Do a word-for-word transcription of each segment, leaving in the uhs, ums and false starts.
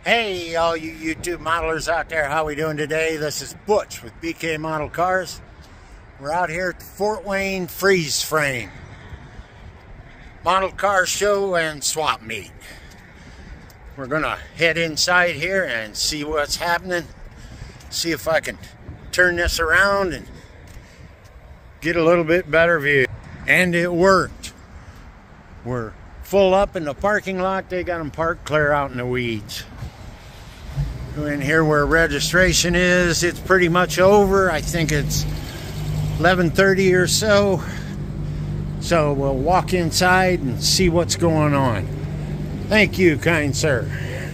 Hey, all you YouTube modelers out there, how we doing today? This is Butch with B K Model Cars. We're out here at the Fort Wayne Freeze Frame Model Car Show and Swap Meet. We're gonna head inside here and see what's happening. See if I can turn this around and get a little bit better view. And it worked. We're full up in the parking lot. They got them parked clear out in the weeds. In here where registration is, it's pretty much over. I think it's eleven thirty or so. So we'll walk inside and see what's going on. Thank you, kind sir.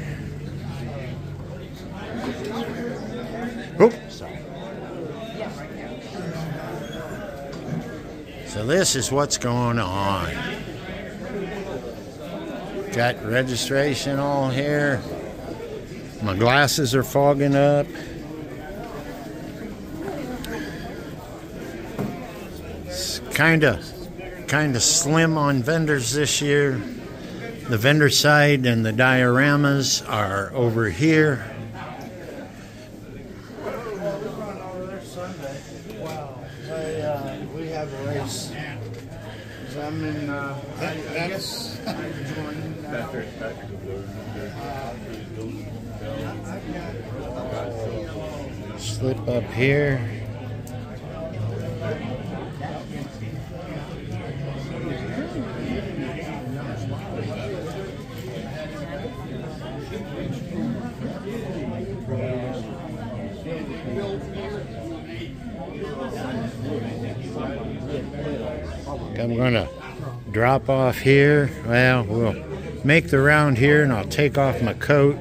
Oops, sorry. So this is what's going on. Got registration all here. My glasses are fogging up. It's kind of kind of slim on vendors this year. The vendor side and the dioramas are over here. Wow, I, uh, we have a race. I'm in, uh, I, I guess I joined. Uh, Slip up here. I'm gonna drop off here. Well, we'll make the round here and I'll take off my coat.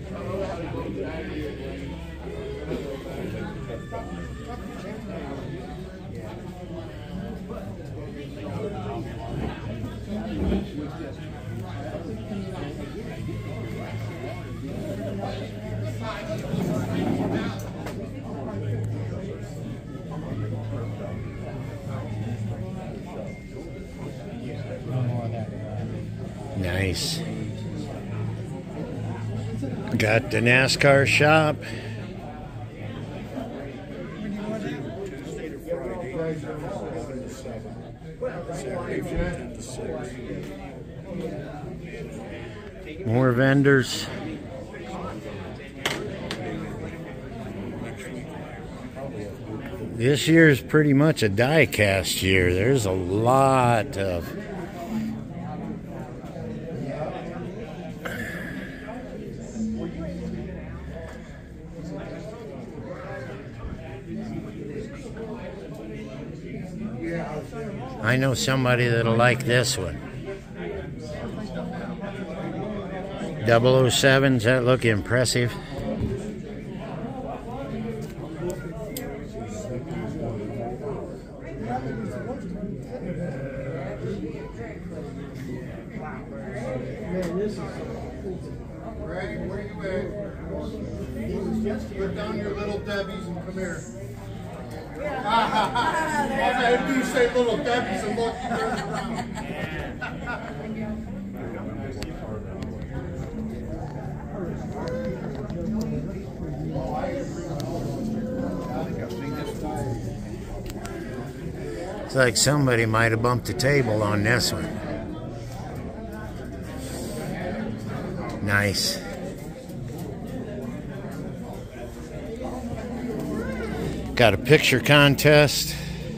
Nice. Got the NASCAR shop. More vendors. This year is pretty much a die-cast year. There's a lot of I know somebody that'll like this one. double oh sevens, that look impressive. Greg, where you at? Put down your little Debbies and come here. If you say little Debbies and look, turn around. It's like somebody might have bumped the table on this one. Nice. Got a picture contest.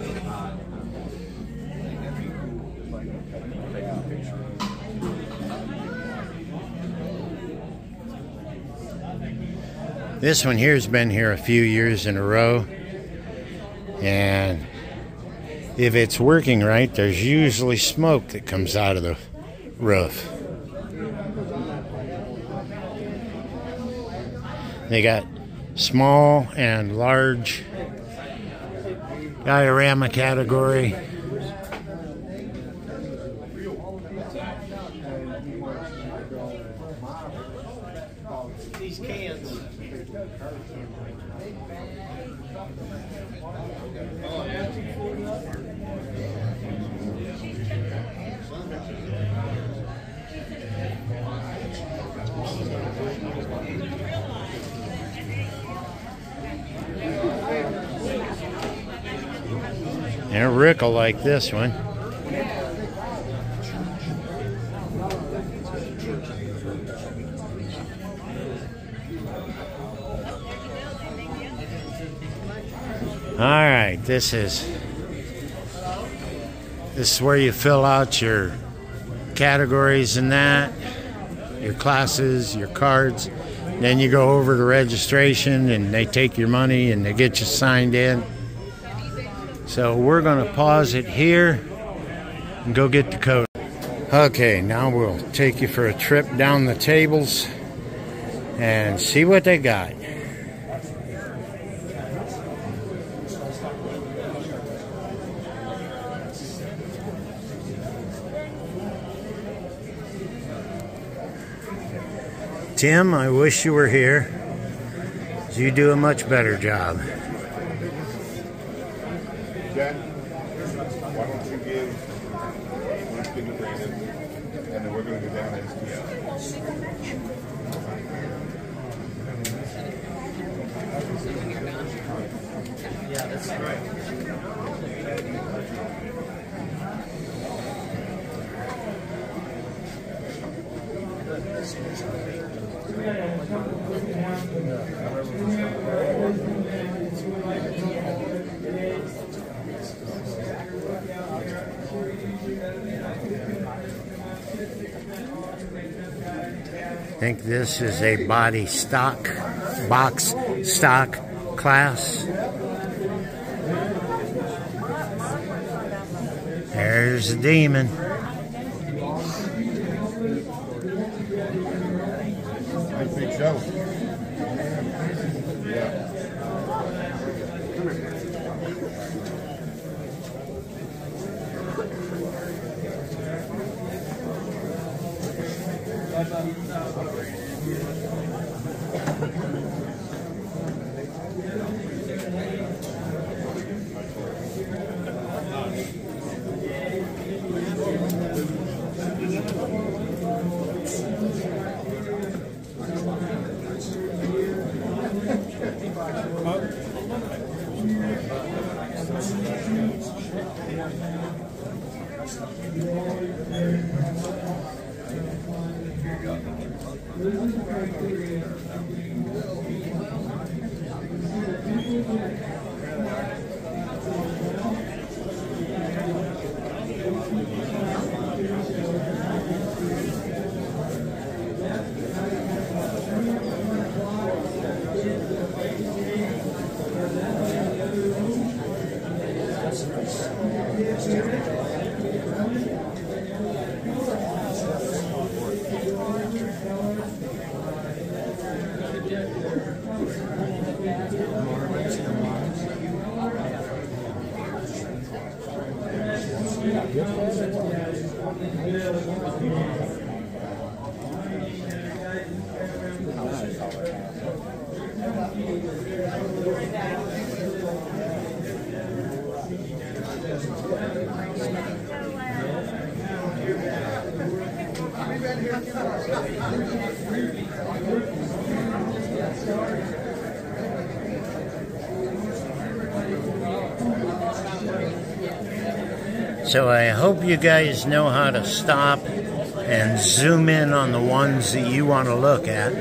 This one here has been here a few years in a row, and if it's working right, there's usually smoke that comes out of the roof. They got small and large diorama category. These cans. Oh, And Rick will like this one. All right, this is this is where you fill out your categories and that, your classes, your cards. Then you go over to registration and they take your money and they get you signed in. So we're going to pause it here and go get the code. Okay, now we'll take you for a trip down the tables and see what they got. Tim, I wish you were here. You do a much better job. Jen, why don't you give one thing to Brandon, and then we're going to go down and yeah, that's right. I think this is a body stock, box stock class. There's the Demon. I think so. Yeah. So I hope you guys know how to stop and zoom in on the ones that you want to look at.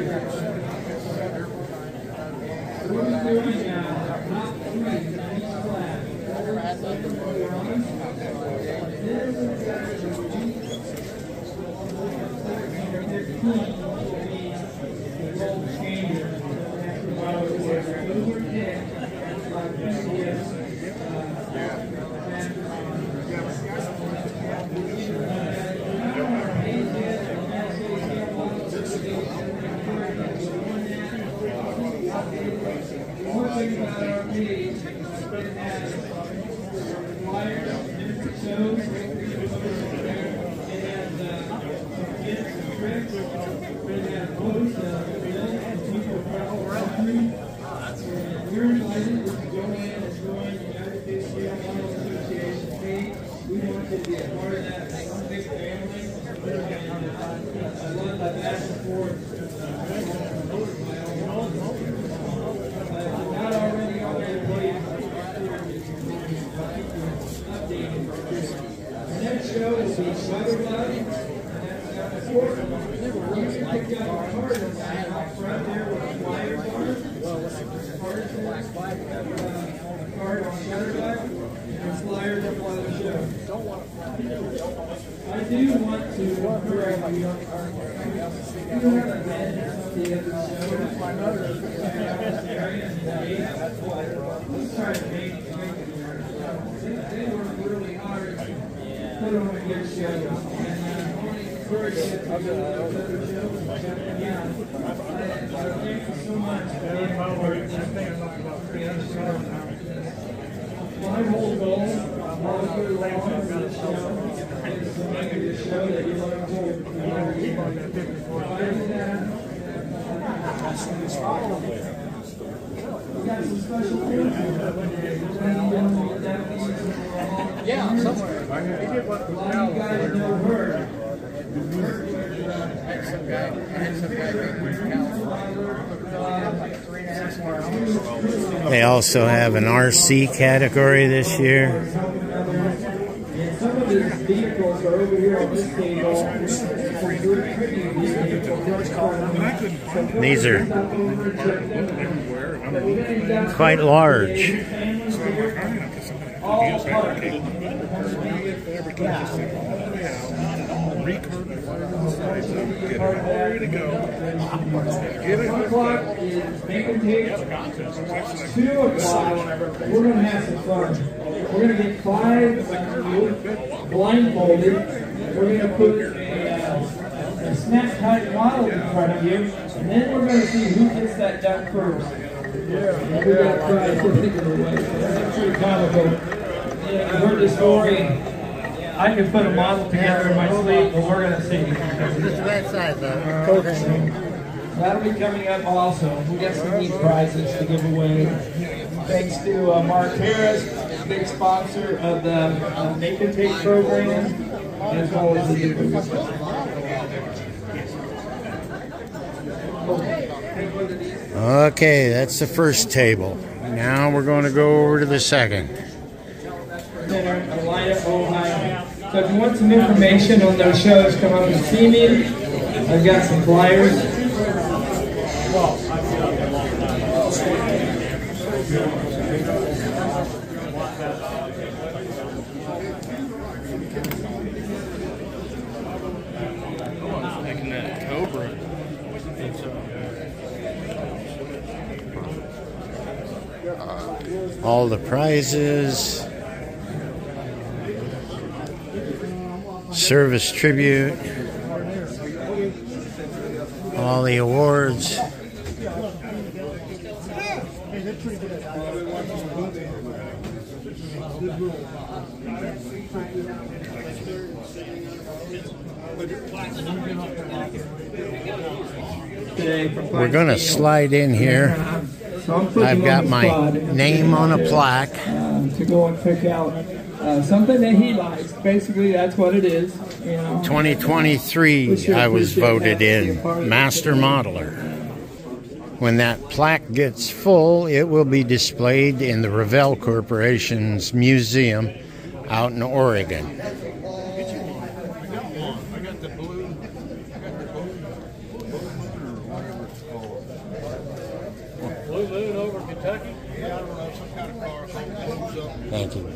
show will be Weatherlight. We've got cards out front there with a flyer card. Card on Weatherlight and flyers up on the show. I do want to correct you. You have a bed at the end of the show. Let's try to make it. They work really hard to put on a good show. And only encourage you to go to the show. Yeah. Thank you so much. My whole goal, all year long, is to make it a show that you want to hold. We got some special things. Yeah, somewhere. A lot of you guys know her. They also have an R C category this year. Some of these vehicles are over here on this table. These are quite large. Ready to go. One o'clock is make and take. Two o'clock, we're going to have some fun. We're going to get five blindfolded. We're going to put a, uh, a snap type model in front of you, and then we're going to see who gets that done first. Yeah. We got prize particular way. That's pretty comical. You heard the story. I can put a model together in my sleep, but we're going to see. Just that side, though. Okay. That'll be coming up also. We got some neat prizes to give away. Thanks to uh, Mark Harris, big sponsor of the uh, Make and Take program, as well as the Okay, that's the first table. Now we're going to go over to the second. Ohio. So if you want some information on those shows, come up and see me. I've got some flyers. Making that Cobra. All the prizes. Service tribute, all the awards. We're going to slide in here. I've got my name on a plaque. Um, to go and pick out uh, something that he likes. Basically, that's what it is. You know. twenty twenty-three, I was voted in Master Modeler. When that plaque gets full, it will be displayed in the Revell Corporation's museum out in Oregon. Thank you.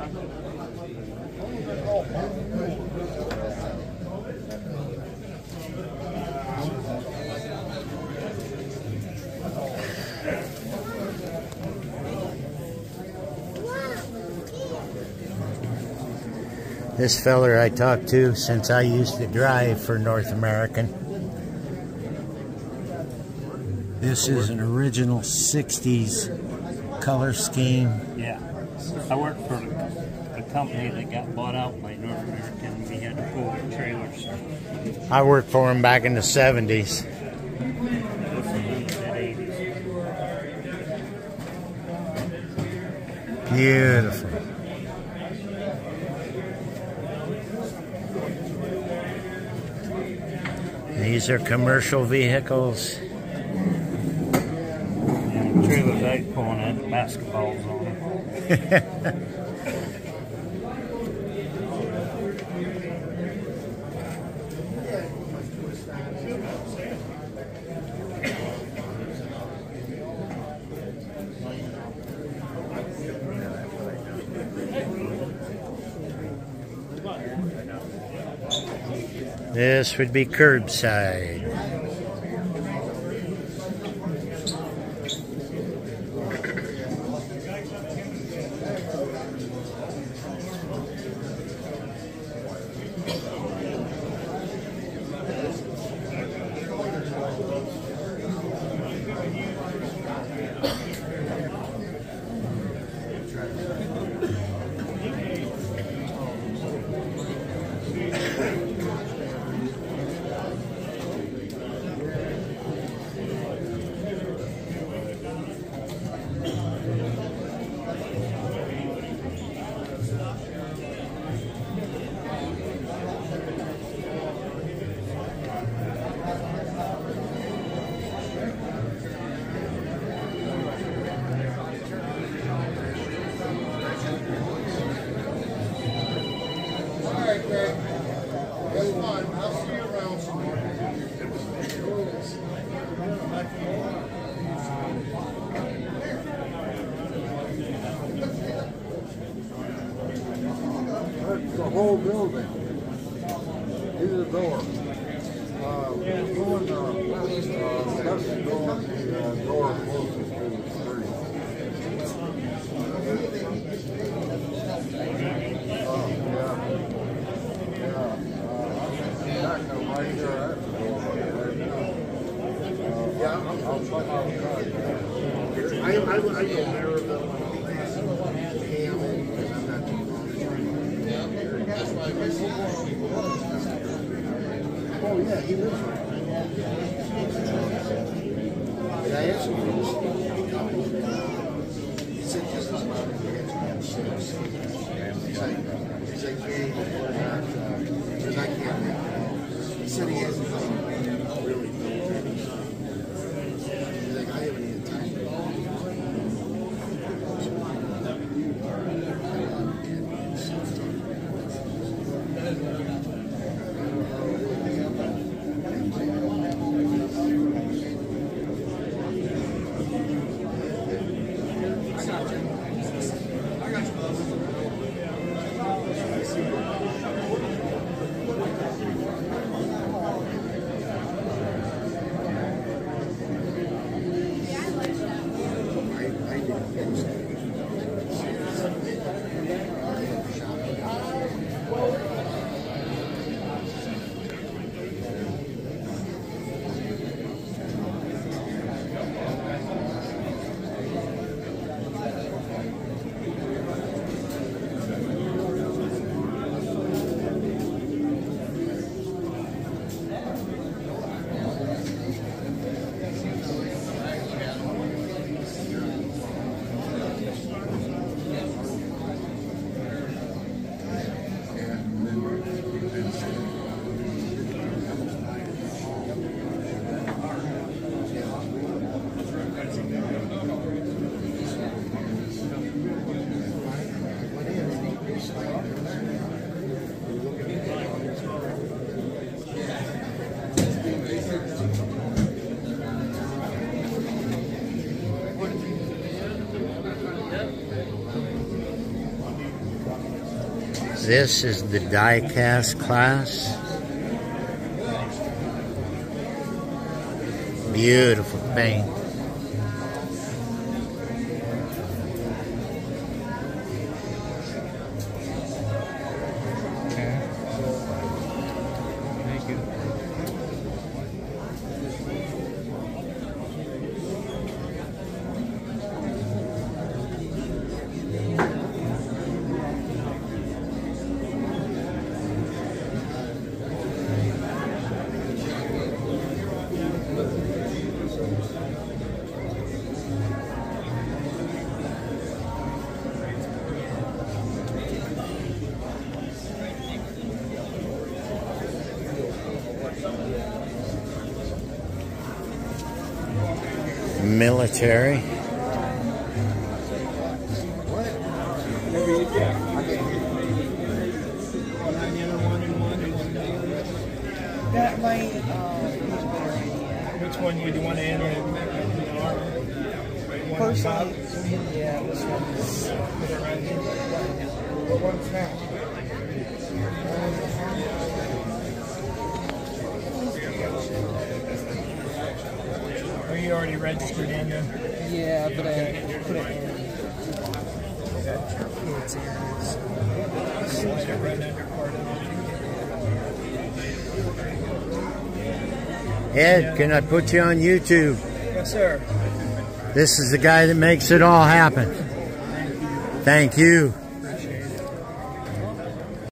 This feller I talked to since I used to drive for North American. This is an original sixties color scheme. Yeah, I worked for a company that got bought out by North American. We had to pull the trailers. I worked for him back in the seventies. Beautiful. These are commercial vehicles. And trailers out pulling out basketballs on them. This would be curbside. The whole building. Here's the door. Uh, going, uh, west, uh, that's the door, the uh, door closest to the street. Oh, yeah. Yeah. Uh, back there, right there, that's the door right now. Uh, yeah, I'll, I'll try outside. I, I, I go Maryville. Oh yeah, he lives right there. Did I answer you? He said just as much as he had six. He's like, he's like, hey, we're not, because I can't make it. He said he hasn't really built any. He's like, I haven't even time to This is the die-cast class. Beautiful paint. Okay. Thank you. Military. That might, uh, Which one you do you want to enter in? personally, yeah, this one is. What one's that? registered in them. Yeah, but I put it in. It's in. Slide it right under part of it. Ed, can I put you on YouTube? Yes, sir. This is the guy that makes it all happen. Thank you.